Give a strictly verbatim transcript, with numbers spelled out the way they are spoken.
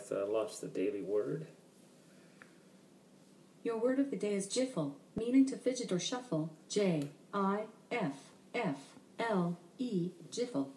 I've uh, lost the daily word. Your word of the day is jiffle, meaning to fidget or shuffle. J I F F L E, jiffle.